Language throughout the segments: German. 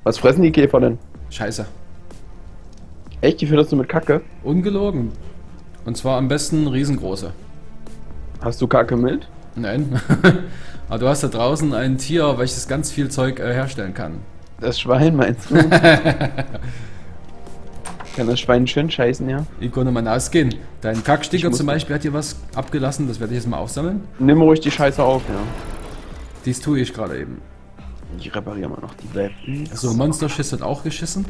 Was fressen die Käfer denn? Scheiße. Echt, die fütterst du mit Kacke? Ungelogen. Und zwar am besten riesengroße. Hast du Kacke mit? Nein. Aber du hast da draußen ein Tier, welches ganz viel Zeug herstellen kann. Das Schwein meinst du? Kann das Schwein schön scheißen, ja? Ich konnte mal ausgehen. Dein Kackstinker muss- zum Beispiel hat hier was abgelassen, das werde ich jetzt mal aufsammeln. Nimm ruhig die Scheiße auf, ja. Dies tue ich gerade eben. Ich repariere mal noch die Weapons. So, Monsterschiss hat auch geschissen.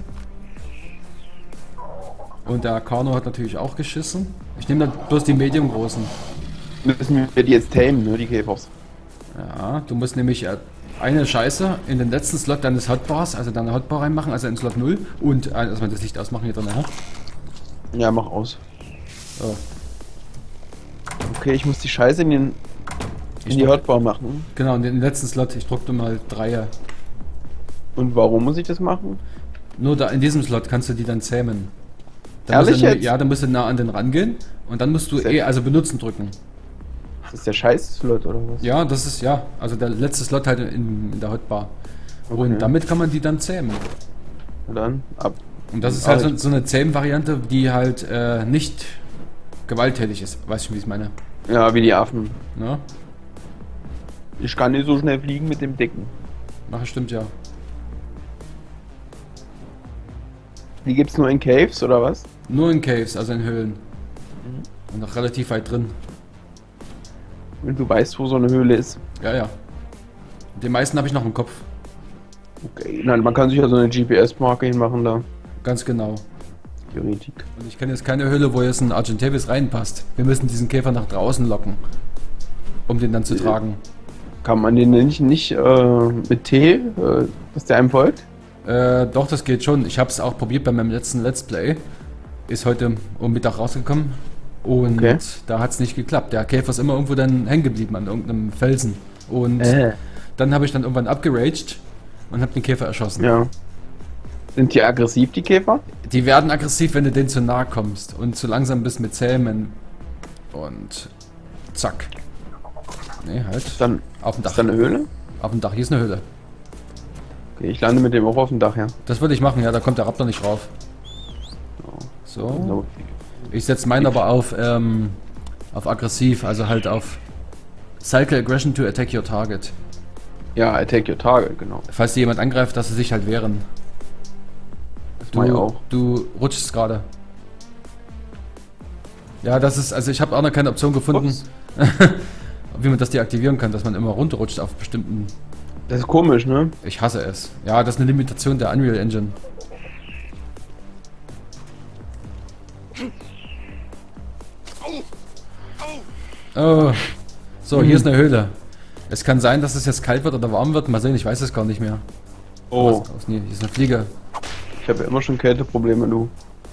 Und der Kano hat natürlich auch geschissen. Ich nehme dann bloß die medium-großen. Müssen wir die jetzt tamen, ne, die Käfers. Ja, du musst nämlich eine Scheiße in den letzten Slot deines Hotbars, also deine Hotbar reinmachen, also in Slot 0. Und erstmal das Licht ausmachen hier drin, ja? Ja, mach aus. So. Okay, ich muss die Scheiße in die Hotbar machen. Genau, in den letzten Slot, ich druckte mal 3. Und warum muss ich das machen? Nur da in diesem Slot kannst du die dann zähmen. Ehrlich musst du, jetzt? ja, dann musst du nah an den rangehen und dann musst du also benutzen drücken. Das ist der Scheiß-Slot oder was? Ja, das ist ja, also der letzte Slot halt in der Hotbar. Okay. Und damit kann man die dann zähmen. Und dann ab. Und das ist halt so eine Zähmen-Variante, die halt nicht gewalttätig ist. Weißt du, wie ich es meine? Ja, wie die Affen. Ne? Ich kann nicht so schnell fliegen mit dem Dicken. Ach, stimmt ja. Die gibt's nur in Caves oder was? Nur in Caves, also in Höhlen. Und noch relativ weit drin. Wenn du weißt, wo so eine Höhle ist. Ja, ja. Den meisten habe ich noch im Kopf. Okay, nein, man kann sich ja so eine GPS-Marke hinmachen da. Ganz genau. Theoretik. Und ich kenne jetzt keine Höhle, wo jetzt ein Argentavis reinpasst. Wir müssen diesen Käfer nach draußen locken, um den dann zu tragen. Kann man den nicht mit T, dass der einem folgt? Doch, das geht schon. Ich habe es auch probiert bei meinem letzten Let's Play. Ist heute um Mittag rausgekommen. Und Okay. da hat es nicht geklappt. Der Käfer ist immer irgendwo dann hängen geblieben an irgendeinem Felsen. Und dann habe ich dann irgendwann abgeraged und habe den Käfer erschossen. Ja. Sind die aggressiv, die Käfer? Die werden aggressiv, wenn du denen zu nahe kommst und zu langsam bist mit Zähmen. Und zack. Nee, halt. Dann Auf dem Dach. ist da eine Höhle? Auf dem Dach. Hier ist eine Höhle. Okay, ich lande mit dem auch auf dem Dach, ja. Das würde ich machen, ja, da kommt der Raptor nicht rauf. So. Ich setze meinen aber auf aggressiv, also halt auf Cycle Aggression to attack your target. Ja, attack your target, genau. Falls dir jemand angreift, dass sie sich halt wehren. Das mach ich auch. Du rutschst gerade. Ja, das ist, also ich habe auch noch keine Option gefunden, wie man das deaktivieren kann, dass man immer runterrutscht auf bestimmten... Das ist komisch, ne? Ich hasse es. Ja, das ist eine Limitation der Unreal Engine. Oh. So, hier ist eine Höhle. Es kann sein, dass es jetzt kalt wird oder warm wird. Mal sehen, ich weiß es gar nicht mehr. Oh, Nee, hier ist eine Fliege. ich habe ja immer schon Kälteprobleme, du.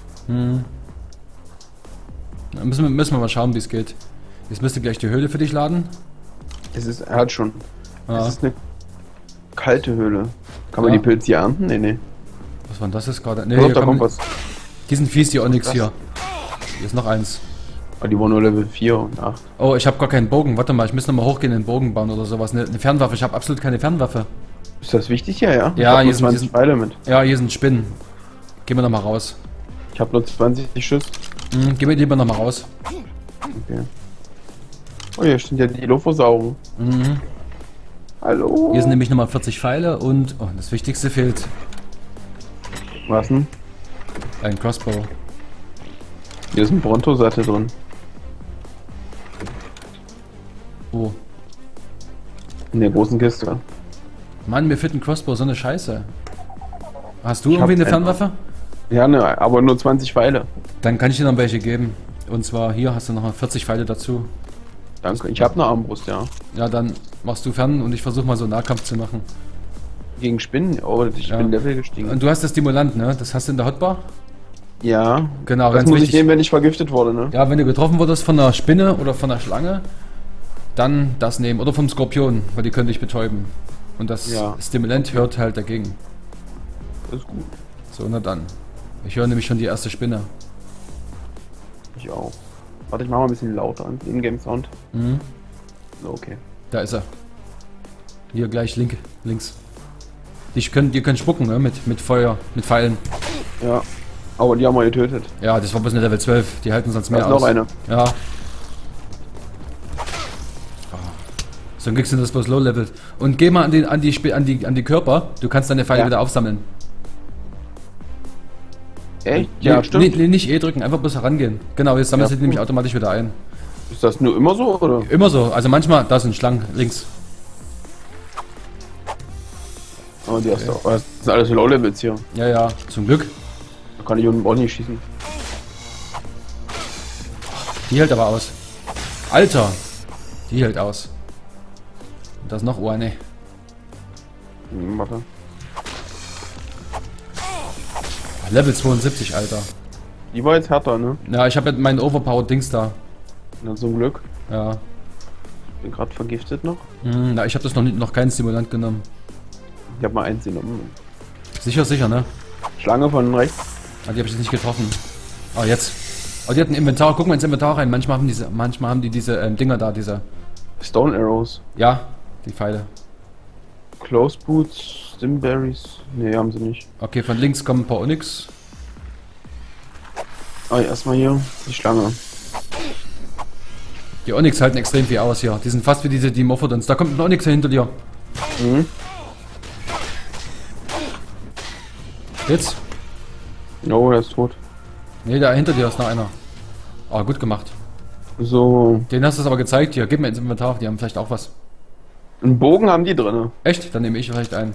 Da müssen wir mal schauen, wie es geht. Jetzt müsste gleich die Höhle für dich laden. Er hat schon. Ja. Es ist eine kalte Höhle. Kann man Ja. die Pilze hier ernten? Nee, nee. Was war denn das jetzt gerade? Nee, Doch, hier da kommt kommen, was. die sind fies, die Onyx Was? hier. Hier ist noch eins. Aber die waren nur Level 4 und 8. Oh, ich habe gar keinen Bogen. Warte mal, ich müsste noch mal hochgehen, den Bogen bauen oder sowas. Eine Fernwaffe. Ich habe absolut keine Fernwaffe. Ist das wichtig hier, ja? Ja, ich hab hier nur sind 20 Pfeile mit. Ja, hier sind Spinnen. Gehen wir noch mal raus. Ich habe nur 20 Schuss. Gehen wir lieber noch mal raus. Okay. Oh, hier stehen ja die Dilophosaurien. Hallo? Hier sind nämlich nochmal 40 Pfeile und oh, das Wichtigste fehlt. Was denn? Ein Crossbow. Hier ist ein Bronto-Sattel drin. Oh. In der großen Kiste. Mann, mir fehlt ein Crossbow, so eine Scheiße. Hast du Ich hab irgendwie eine einen. Fernwaffe? Ja, ne, aber nur 20 Pfeile. Dann kann ich dir noch welche geben. Und zwar hier hast du noch 40 Pfeile dazu. Danke. Ich habe eine Armbrust, ja. Ja, dann machst du fern und ich versuche mal so einen Nahkampf zu machen. Gegen Spinnen? Oh, ich Ja. bin Level gestiegen. Und du hast das Stimulant, ne? Das hast du in der Hotbar? Ja. Genau, Das ganz muss ich wichtig. nehmen, wenn ich vergiftet wurde, ne? Ja, wenn du getroffen wurdest von einer Spinne oder von einer Schlange, dann das nehmen. Oder vom Skorpion, weil die können dich betäuben. Und das Ja. Stimulant hört halt dagegen. Das ist gut. So, na dann. Ich höre nämlich schon die erste Spinne. Ich auch. Warte, ich mach mal ein bisschen lauter an. Ingame-Sound. So, okay. Da ist er. Hier gleich links. Die können spucken, ne? Mit Feuer, mit Pfeilen. Ja. Aber die haben wir getötet. Ja, das war bloß eine Level 12. Die halten sonst Da mehr ist aus. noch eine. Ja. So kriegst du das bloß Low-Level. Und geh mal an die Körper. Du kannst deine Pfeile Ja. wieder aufsammeln. Echt? Ja, Nee, stimmt. Nee, nicht E drücken, einfach bloß herangehen. Genau, jetzt sammelst Ja, du nämlich automatisch wieder ein. Ist das nur immer so, oder? Immer so. Also manchmal, da sind Schlangen, links. Oh, die hast du auch. Das sind alles Low-Levels hier. Ja, ja, zum Glück. Da kann ich unten auch nicht schießen. Die hält aber aus. Alter! Die hält aus. Und da ist noch eine. Warte. Level 72, Alter. Die war jetzt härter, ne? Ja, ich habe jetzt meinen Overpowered-Dings da. Na, zum Glück. Ja. Bin gerade vergiftet noch. Na, ich habe das noch keinen Stimulant genommen. Ich habe mal eins genommen. Sicher, ne? Schlange von rechts. Ah, die habe ich jetzt nicht getroffen. Ah, jetzt. Oh, die hat ein Inventar. Guck mal ins Inventar rein. Manchmal haben die diese Dinger da, diese. Stone Arrows. Ja, die Pfeile. Close Boots. Stimberries. Ne, haben sie nicht. Okay, von links kommen ein paar Onyx. Ah, erstmal hier die Schlange. Die Onyx halten extrem viel aus hier. Die sind fast wie diese Dimorphodons. Da kommt ein Onyx hinter dir. Mhm. Jetzt? Oh, der ist tot. Ne, da hinter dir ist noch einer. Ah, gut gemacht. So. Den hast du es aber gezeigt hier. Gib mir ins Inventar. Die haben vielleicht auch was. Einen Bogen haben die drinne. Echt? Dann nehme ich vielleicht einen.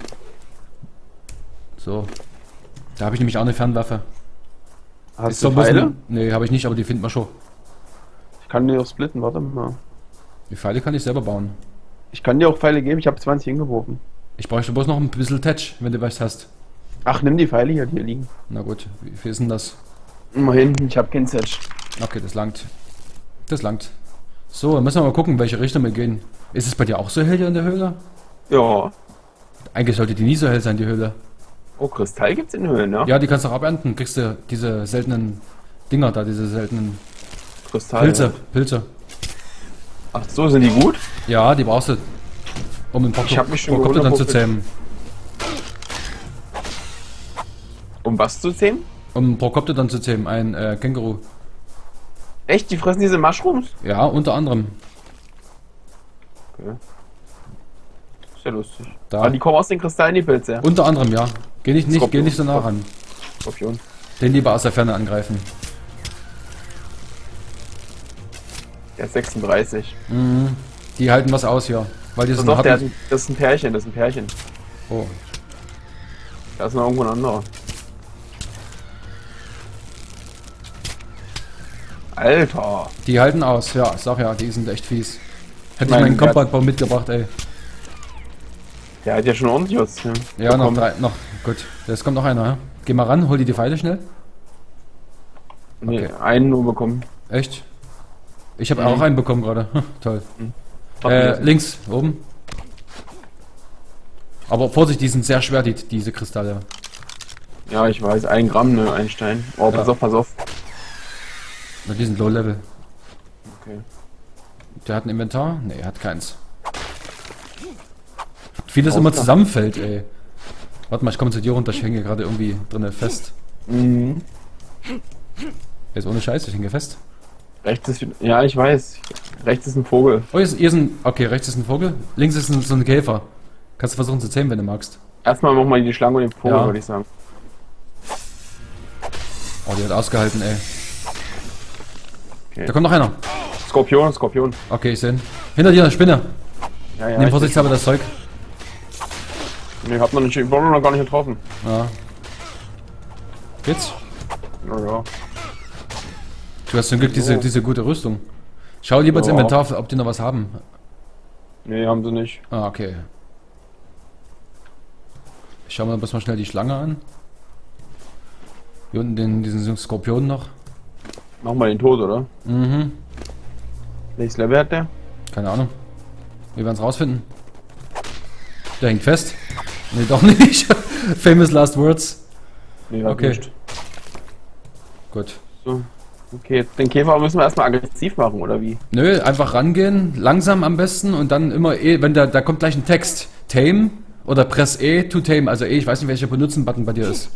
So. Da habe ich nämlich auch eine Fernwaffe. Hast so du Pfeile? Ne, habe ich nicht, aber die finden wir schon. Ich kann die auch splitten, warte mal. Die Pfeile kann ich selber bauen. Ich kann dir auch Pfeile geben, ich habe 20 hingeworfen. Ich bräuchte bloß noch ein bisschen Touch, wenn du was hast. Ach, nimm die Pfeile hier, die hier liegen. Na gut, wie viel ist denn das? Immerhin, ich habe kein Set. Okay, das langt. Das langt. So, dann müssen wir mal gucken, welche Richtung wir gehen. Ist es bei dir auch so hell hier in der Höhle? Ja. Eigentlich sollte die nie so hell sein, die Höhle. Oh, Kristall gibt's in Höhlen, ne? Ja, die kannst du auch abernten. Kriegst du diese seltenen Dinger da, diese seltenen Kristall. Pilze. Ach so, sind die gut? Ja, die brauchst du, um einen Ich hab mich schon Prokoptodon zu gewundert, zähmen. Um was zu zähmen? Um einen Prokoptodon zu zähmen, ein Känguru. Echt? Die fressen diese Mushrooms? Ja, unter anderem. Okay. Ist ja lustig. Da. Aber die kommen aus den Kristallen, die Pilze. Unter anderem, ja. Geh nicht so nah ran. Skorpion. Den lieber aus der Ferne angreifen. Der ist 36. Mhm. Die halten was aus hier. Weil die Das sind ist, doch, hart. das ist ein Pärchen, das ist ein Pärchen. Oh. Da ist noch irgendwo ein anderer. Alter. Die halten aus, ja, sag ja, die sind echt fies. Hätte ich Mein meinen Gott. Kompaktbaum mitgebracht, ey. Der hat ja schon ordentlich was. Ja, noch drei, noch, gut. Jetzt kommt noch einer, ja? Geh mal ran, hol dir die Pfeile schnell. Nee, Okay. einen nur bekommen. Echt? Ich habe auch einen bekommen gerade. Toll. Hab ich Links, oben. Aber Vorsicht, die sind sehr schwer, diese Kristalle. Ja, ich weiß. 1 Gramm, ne, ein Stein. Oh, pass Ja. auf, pass auf. Na, die sind Low Level. Okay. Der hat ein Inventar? Ne, er hat keins. Wie das Auch immer klar. zusammenfällt, ey. Warte mal, ich komme zu dir runter, ich hänge gerade irgendwie drinnen fest. Mhm. Jetzt ohne Scheiß, ich hänge fest. Rechts ist. Ja, ich weiß. Rechts ist ein Vogel. Oh, hier ist ein. Okay, rechts ist ein Vogel, links ist so ein Käfer. Kannst du versuchen zu zähmen, wenn du magst. Erstmal machen wir die Schlange und den Vogel, Ja. würde ich sagen. Oh, die hat ausgehalten, ey. Okay. Da kommt noch einer. Skorpion, Skorpion. Okay, ich sehe ihn. Hinter dir eine Spinne. Ja, ja. Nimm ich vorsichtshalber das Zeug. hab noch nicht. Ich wurde noch gar nicht getroffen. Ja. Geht's? Ja, ja. Du hast zum Glück diese gute Rüstung. Schau lieber ins Ja. Inventar, ob die noch was haben. Nee, haben sie nicht. Ah, okay. Ich schau mir bloß mal schnell die Schlange an. Hier unten diesen Skorpion noch. Mach mal den Tod, oder? Mhm. Welches Level hat der? Keine Ahnung. Wir werden es rausfinden. Der hängt fest. Nee, doch nicht. Famous last words. Nee, Okay. Nicht. Gut. So. Okay, den Käfer müssen wir erstmal aggressiv machen, oder wie? Nö, einfach rangehen. Langsam am besten und dann immer, wenn da kommt gleich ein Text. Tame Oder Press E to tame. Also E, ich weiß nicht, welcher Benutzen-Button bei dir ist.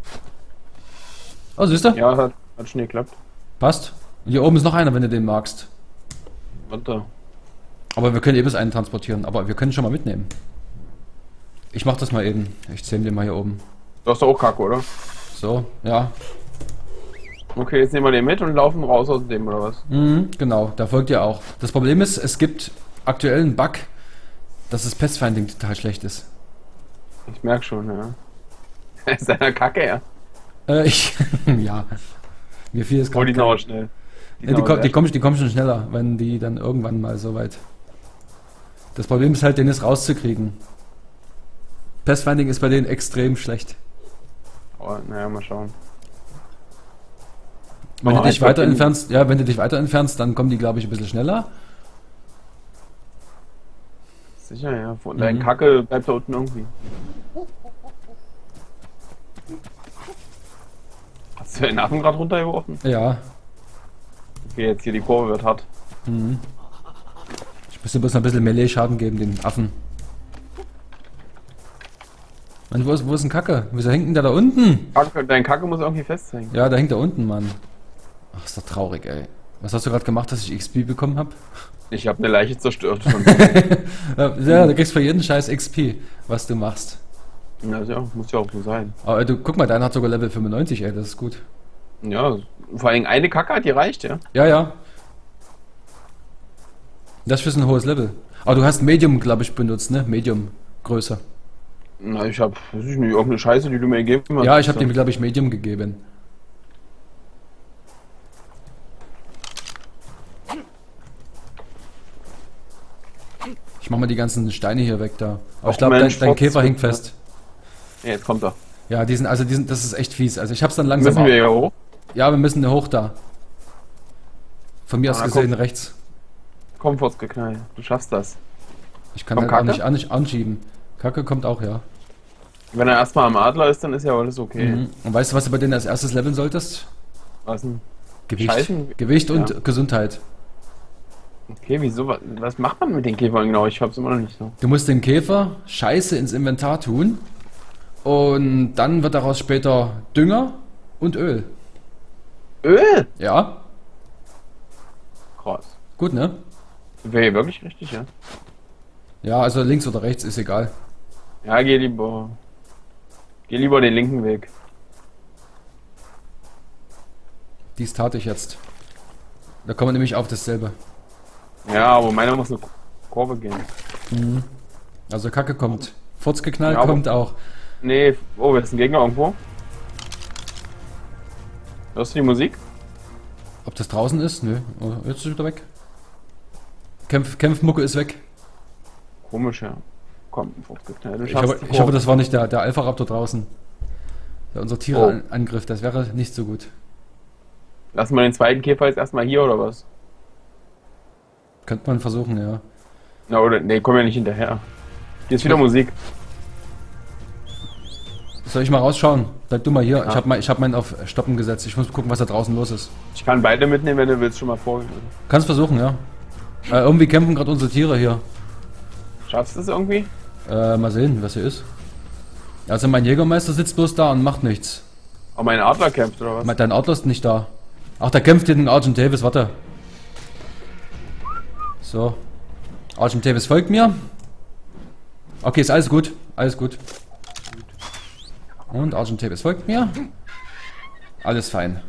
Oh, siehst du? Ja, hat schon geklappt. Passt. Und hier oben ist noch einer, wenn du den magst. Warte. Aber wir können eben einen transportieren. Aber wir können schon mal mitnehmen. Ich mach das mal eben. Ich zähle den mal hier oben. Du hast doch auch Kacke, oder? So, ja. Okay, jetzt nehmen wir den mit und laufen raus aus dem, oder was? Mhm, genau, da folgt ja auch. Das Problem ist, es gibt aktuell einen Bug, dass das Pathfinding total schlecht ist. Ich merk schon, ja. Ist einer Kacke, ja. Ja. Mir fiel es Oh, die gerade. sind aber schnell. Ja, die kommen schon schneller, wenn die dann irgendwann mal so weit. Das Problem ist halt, den ist rauszukriegen. Pathfinding ist bei denen extrem schlecht. Oh, naja, mal schauen. Wenn du Oh, dich ich glaub, weiter den- entfernst, ja, wenn du dich weiter entfernst, dann kommen die, glaube ich, ein bisschen schneller. Sicher, ja. Von dein Mhm. Kacke bleibt da unten irgendwie. Hast du den Affen gerade runtergeworfen? Ja. Okay, jetzt hier die Kurve wird hart. Mhm. Ich muss dir bloß noch ein bisschen Melee-Schaden geben, den Affen. Mann, wo ist ein Kacke? Wieso hängt denn der da unten? Dein Kacke muss irgendwie festhängen. Ja, da hängt er unten, Mann. Ach, ist doch traurig, ey. Was hast du gerade gemacht, dass ich XP bekommen habe? Ich habe eine Leiche zerstört. Ja, du kriegst für jeden Scheiß XP, was du machst. Ja, muss ja auch so sein. Aber du, guck mal, deiner hat sogar Level 95, ey, das ist gut. Ja, vor allem eine Kacke hat gereicht, ja. Ja, ja. Das ist ein hohes Level. Aber du hast Medium, glaube ich, benutzt, ne? Medium, Größe. Na, ich hab, weiß ich nicht, irgendeine Scheiße, die du mir gegeben hast. Ja, ich habe dem, glaube ich, Medium gegeben. Ich mach mal die ganzen Steine hier weg da. Aber Och, ich glaube, Mensch, dein Käfer Fotz, hängt ja. fest. Ja, jetzt kommt er. Ja, das ist echt fies. Also ich hab's dann langsam. Müssen wir hier hoch? Ja, wir müssen hoch da. Von mir aus Ah, gesehen komm. rechts. Komm, Furzgeknall. Du schaffst das. Ich kann Kommt halt auch Kacke? nicht anschieben. Kacke kommt auch, ja. Wenn er erstmal am Adler ist, dann ist ja alles okay. Mhm. Und weißt du, was du bei denen als erstes leveln solltest? Was denn? Gewicht. Scheißen? Gewicht und Ja. Gesundheit. Okay, wieso? Was macht man mit den Käfern genau? Ich hab's immer noch nicht so. Du musst dem Käfer Scheiße ins Inventar tun. Und dann wird daraus später Dünger und Öl. Öl? Ja, Krass. gut, ne? Wäre hier wirklich richtig, ja? Ja, also links oder rechts ist egal. Ja, geh lieber. Geh lieber den linken Weg. Dies tat ich jetzt. Da kommen wir nämlich auf dasselbe. Ja, aber meiner muss eine Kurve gehen. Also Kacke kommt. Furzgeknall Ja, aber- kommt auch. Nee, oh, jetzt ist ein Gegner irgendwo. Hörst du die Musik? Ob das draußen ist? Nö. Oh, jetzt ist es wieder weg. Kämpfmucke ist weg. Komisch, ja. Komm, Furzgeknall. Du Ich schaffst hoffe, die ich hoffe, Kurve. das war nicht der Alpha-Raptor draußen. Der unser Tiere Oh. angriff. Das wäre nicht so gut. Lassen wir den zweiten Käfer jetzt erstmal hier, oder was? Könnte man versuchen, ja. Na, oder? Nee, komm ja nicht hinterher. Hier ist wieder Musik. Soll ich mal rausschauen? Bleib du mal hier. Ja. Ich hab meinen auf Stoppen gesetzt. Ich muss gucken, was da draußen los ist. Ich kann beide mitnehmen, wenn du willst, schon mal vor. Kannst versuchen, ja. Irgendwie kämpfen gerade unsere Tiere hier. Schaffst du es irgendwie? Mal sehen, was hier ist. Also mein Jägermeister sitzt bloß da und macht nichts. Aber mein Adler kämpft, oder was? Dein Adler ist nicht da. Ach, da kämpft hier den Argent Davis, warte. So. Argent Davis folgt mir. Okay, ist alles gut. Alles gut. Und Argent Davis folgt mir. Alles fein.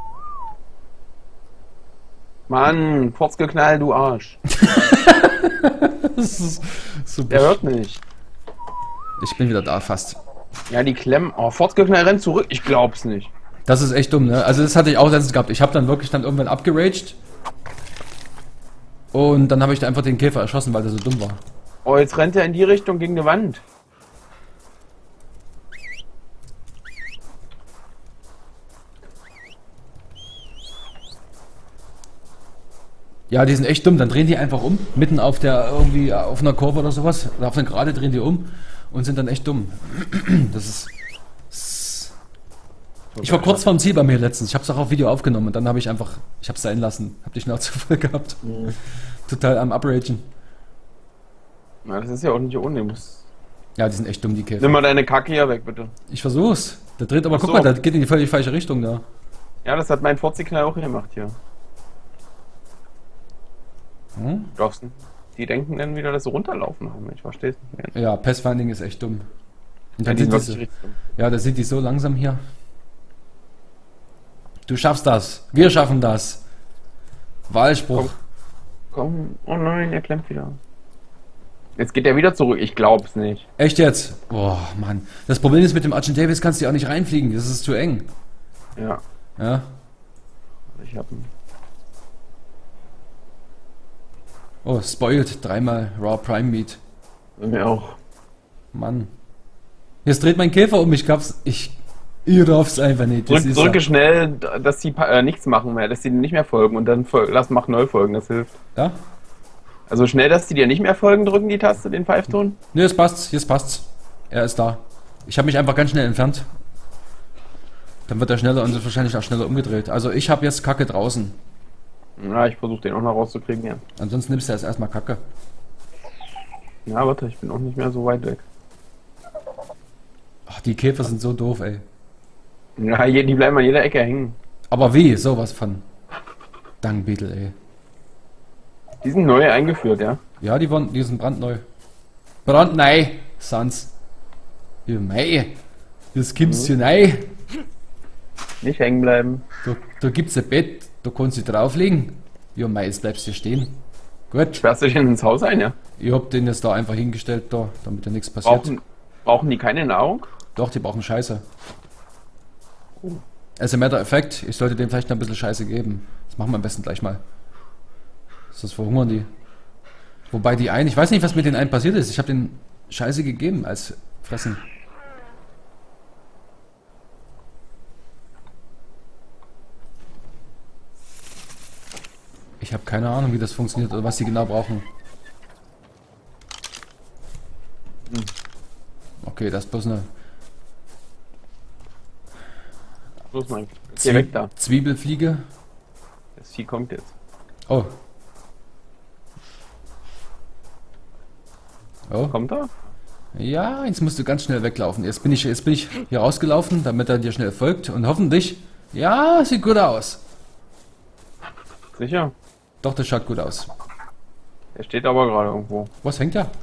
Mann, Furzgeknall, du Arsch. Das ist super. Der hört nicht. Ich bin wieder da, fast. Ja, die Klemmen. Oh, Furzgeknall rennt zurück. Ich glaub's nicht. Das ist echt dumm, ne? Also das hatte ich auch letztens gehabt. Ich habe dann wirklich irgendwann abgeraged. Und dann habe ich da einfach den Käfer erschossen, weil der so dumm war. Oh, jetzt rennt er in die Richtung gegen die Wand. Ja, die sind echt dumm. Dann drehen die einfach um. Mitten auf der, irgendwie auf einer Kurve oder sowas. Oder auf einer Gerade drehen die um. Und sind dann echt dumm. Das ist... Ich war kurz vorm Ziel bei mir letztens. Ich habe es auch auf Video aufgenommen. Und dann habe ich einfach... Ich habe es sein lassen. Hab die Schnauze voll gehabt. Total am Upragen. Na, das ist ja auch nicht ohne. Du musst Ja, die sind echt dumm, die Käfer. Nimm mal deine Kacke hier weg, bitte. Ich versuch's. Der dreht aber, Ach guck so. mal, der geht in die völlig falsche Richtung da. Ja, das hat mein 40-Knall auch gemacht hier. Hm? Glaubst du? Die denken dann wieder, dass sie runterlaufen haben. Ich verstehe es nicht mehr. Ja, Pathfinding ist echt dumm. Und Ja, dann die sind sind wirklich die richtig dumm. ja, da sind die so langsam hier. Du schaffst das. Wir schaffen das. Wahlspruch. Komm. Oh nein, er klemmt wieder. Jetzt geht er wieder zurück. Ich glaub's nicht. Echt jetzt? Boah, Mann. Das Problem ist, mit dem Argent Davis kannst du ja auch nicht reinfliegen. Das ist zu eng. Ja, Ja. ich hab ihn. Oh, spoiled. Dreimal Raw Prime Meat. Bei mir auch. Mann. Jetzt dreht mein Käfer um. Ihr darf's einfach nicht. Das ist Drücke schnell, dass sie nichts machen mehr, dass sie dir nicht mehr folgen und dann mach neu folgen, das hilft. ja? Also schnell, dass sie dir nicht mehr folgen, drücken die Taste, den Pfeifton. Ne, jetzt passt's. Jetzt passt's. Er ist da. Ich habe mich einfach ganz schnell entfernt. Dann wird er schneller und ist wahrscheinlich auch schneller umgedreht. Also ich habe jetzt Kacke draußen. Ja, ich versuche den auch noch rauszukriegen, ja. Ansonsten nimmst du jetzt erstmal Kacke. Ja, warte, ich bin auch nicht mehr so weit weg. Ach, die Käfer sind so doof, ey. Ja, die bleiben an jeder Ecke hängen. Aber wie? Sowas von. Dangbeetle, ey. Die sind neu eingeführt, ja. Ja, die sind brandneu. Brandneu, Sans. Ja, mei. Das kommst du rein. Nicht hängen bleiben. Da gibt's ein Bett, da kannst du drauflegen. Ja, mei, jetzt bleibst du stehen. Gut. Sperrst du dich ins Haus ein, ja? Ich hab den jetzt da einfach hingestellt, da, damit da nichts passiert. Brauchen die keine Nahrung? Doch, die brauchen Scheiße. As a matter of fact, ich sollte denen vielleicht noch ein bisschen Scheiße geben. Das machen wir am besten gleich mal. Sonst verhungern die. Wobei die einen, ich weiß nicht, was mit den einen passiert ist. Ich habe den Scheiße gegeben als Fressen. Ich habe keine Ahnung, wie das funktioniert oder was die genau brauchen. Okay, das ist bloß eine Los, Mann. Geh weg da. Zwiebelfliege. Das Vieh kommt jetzt. Oh. Oh. Kommt er? Ja, jetzt musst du ganz schnell weglaufen. Jetzt bin ich hier rausgelaufen, damit er dir schnell folgt und hoffentlich. Ja, sieht gut aus. Sicher? Doch, das schaut gut aus. Er steht aber gerade irgendwo. Was hängt da?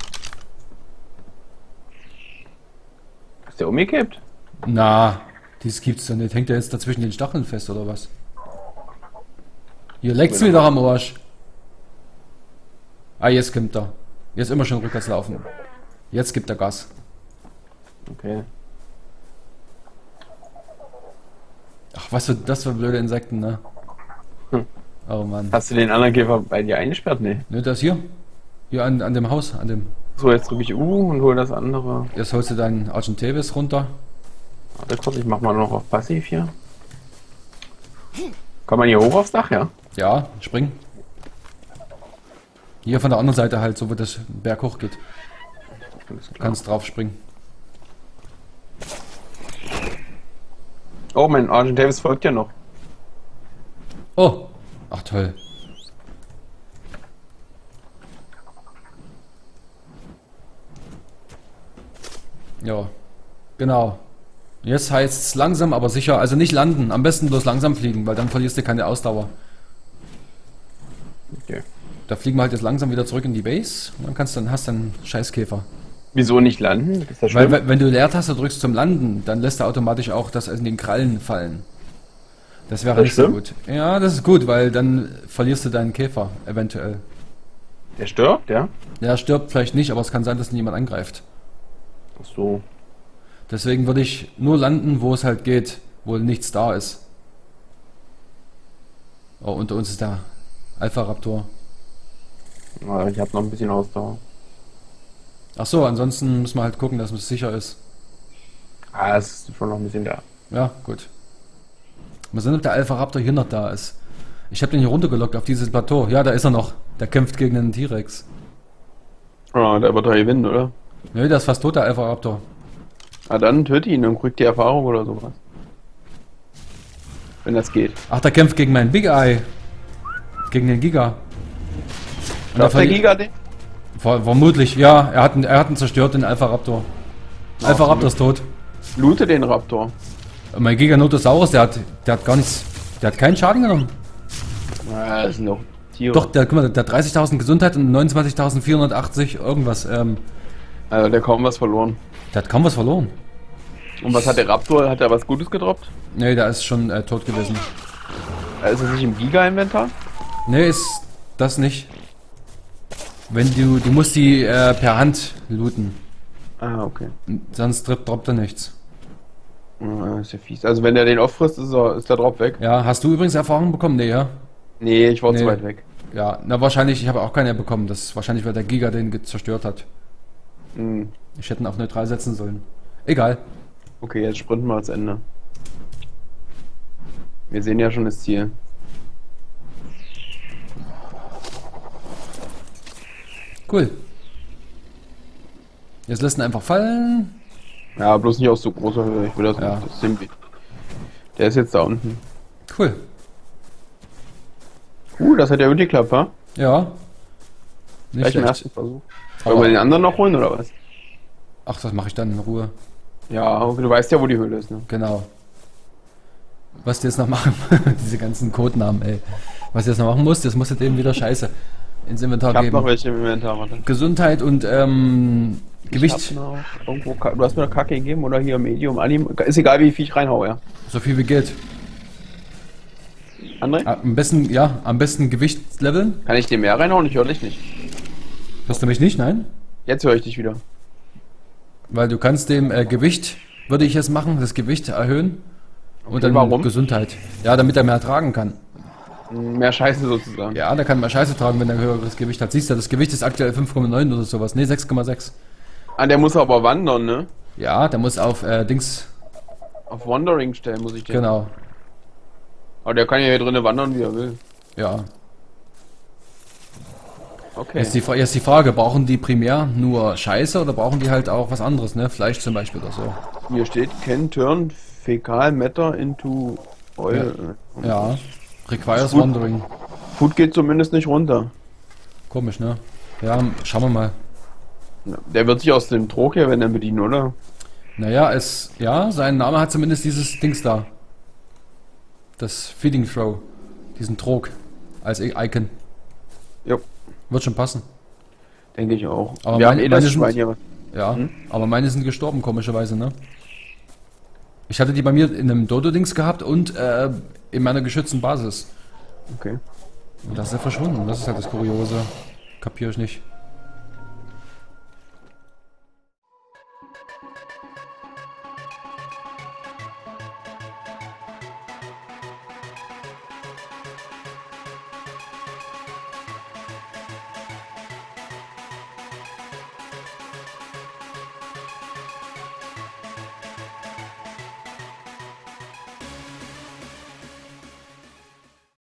Ist der umgekippt? Na, das gibt's doch nicht. Hängt er jetzt dazwischen den Stacheln fest oder was? Hier leckt's mir doch am Arsch. Ah, jetzt kommt er. Jetzt immer schon rückwärts laufen. Jetzt gibt er Gas. Okay. Ach, was für das für blöde Insekten, ne? Oh Mann. Hast du den anderen Käfer bei dir eingesperrt? Nee. Ne, das hier. Hier an dem Haus, an dem. So, jetzt drücke ich U und hole das andere. Jetzt holst du deinen Argent Davis runter. Warte kurz, ich mach mal noch auf Passiv hier. Kann man hier hoch aufs Dach, ja? Ja, spring. Hier von der anderen Seite halt, so wo das Berg hoch geht. Alles klar. Kannst drauf springen. Oh, mein Argent Davis folgt ja noch. Oh! Ach toll. Ja, genau. Jetzt heißt es langsam, aber sicher. Also nicht landen. Am besten bloß langsam fliegen, weil dann verlierst du keine Ausdauer. Okay. Da fliegen wir halt jetzt langsam wieder zurück in die Base. Und dann hast du einen Scheißkäfer. Wieso nicht landen? Ist das Weil, schlimm? wenn du Leertaste drückst zum Landen, dann lässt er automatisch auch das in den Krallen fallen. Das wäre Das nicht so stimmt? gut. Ja, das ist gut, weil dann verlierst du deinen Käfer eventuell. Der stirbt, ja? Der stirbt vielleicht nicht, aber es kann sein, dass ihn jemand angreift. Ach so. Deswegen würde ich nur landen, wo es halt geht, wo nichts da ist. Oh, unter uns ist der Alpha-Raptor. Aber ich habe noch ein bisschen Ausdauer. Ach so, ansonsten muss man halt gucken, dass es sicher ist. Ah, es ist schon noch ein bisschen da. Ja, gut. Mal sehen, ob der Alpha-Raptor hier noch da ist. Ich habe den hier runtergelockt auf dieses Plateau. Ja, da ist er noch. Der kämpft gegen einen T-Rex. Ah, der wird doch gewinnen, oder? Nö, der ist fast tot, der Alpha-Raptor. Ah, dann töte ihn und kriegt die Erfahrung oder sowas. Wenn das geht. Ach, der kämpft gegen meinen Big Eye. Gegen den Giga. Und Darf der Giga den? Vermutlich, ja. Er hat ihn zerstört, den Alpha-Raptor. Alpha Raptor ist tot. Loote den Raptor. Mein Giganotosaurus, der hat gar nichts. Der hat keinen Schaden genommen. Das sind doch Tiere. Doch, guck mal, der hat 30.000 Gesundheit und 29.480 irgendwas. Also der hat kaum was verloren. Der hat kaum was verloren. Und was hat der Raptor? Hat er was Gutes gedroppt? Nee, der ist schon tot gewesen. Ist er nicht im Giga-Inventar? Nee, ist das nicht. Wenn du musst die per Hand looten. Ah, okay. Sonst droppt er nichts. Ist ja fies. Also wenn der den auffrisst, ist der Drop weg. Ja, hast du übrigens Erfahrung bekommen? Nee, ja? Nee, ich war Nee. zu weit weg. Ja, na wahrscheinlich, ich habe auch keine bekommen. Das ist wahrscheinlich, weil der Giga den zerstört hat. Hm. Ich hätte ihn auf neutral setzen sollen. Egal. Okay, jetzt sprinten wir ans Ende. Wir sehen ja schon das Ziel. Cool. Jetzt lässt ihn einfach fallen. Ja, bloß nicht aus so großer Höhe. Ich will das Ja. nicht. Das Simbi. Der ist jetzt da unten. Cool. Das hat ja gut geklappt, wa? Ja. Nicht Gleich im schlecht. ersten Versuch. Aber- Wollen wir den anderen noch holen, oder was? Ach, das mache ich dann in Ruhe. Ja, okay, du weißt ja, wo die Höhle ist, ne? Genau. Was du jetzt noch machen, diese ganzen Codenamen, ey. Was du jetzt noch machen musst, das musst du dem wieder Scheiße ins Inventar Ich hab noch geben. welche im Inventar, warte. Gesundheit und Gewicht. Ich hab noch irgendwo, du hast mir noch Kacke gegeben oder hier Medium, Anim. Ist egal, wie viel ich reinhaue, ja. So viel wie geht. André? Am besten Gewicht leveln. Kann ich dir mehr reinhauen? Ich höre dich nicht. Hörst du mich nicht? Nein? Jetzt höre ich dich wieder. Weil du kannst dem Gewicht, würde ich jetzt machen, das Gewicht erhöhen. Und Okay, dann warum? Gesundheit. Ja, damit er mehr tragen kann. Mehr Scheiße sozusagen. Ja, der kann mehr Scheiße tragen, wenn er ein höheres Gewicht hat. Siehst du, das Gewicht ist aktuell 5,9 oder sowas. Ne, 6,6. Ah, der muss aber wandern, ne? Ja, der muss auf Dings. Auf Wandering stellen muss ich den. Genau. Aber der kann ja hier drinnen wandern, wie er will. Ja. Okay. Jetzt die Frage, brauchen die primär nur Scheiße oder brauchen die halt auch was anderes, ne? Fleisch zum Beispiel oder so. Hier steht, can turn fecal matter into oil. Ja. Requires Gut. Wandering. Food geht zumindest nicht runter. Komisch, ne? Ja, schauen wir mal. Ja, der wird sich aus dem Trog hier, wenn dann bedienen, oder? Naja, sein Name hat zumindest dieses Dings da. Das Feeding Throw. Diesen Trog. Als Icon. Jo, Wird schon passen. denke ich auch. Aber Wir haben meine- eh das meine sind- Schwein hier. Ja, aber meine sind gestorben, komischerweise, ne? Ich hatte die bei mir in einem Dodo-Dings gehabt und in meiner geschützten Basis. Okay. Und das ist ja verschwunden. Das ist halt das Kuriose. Kapier ich nicht.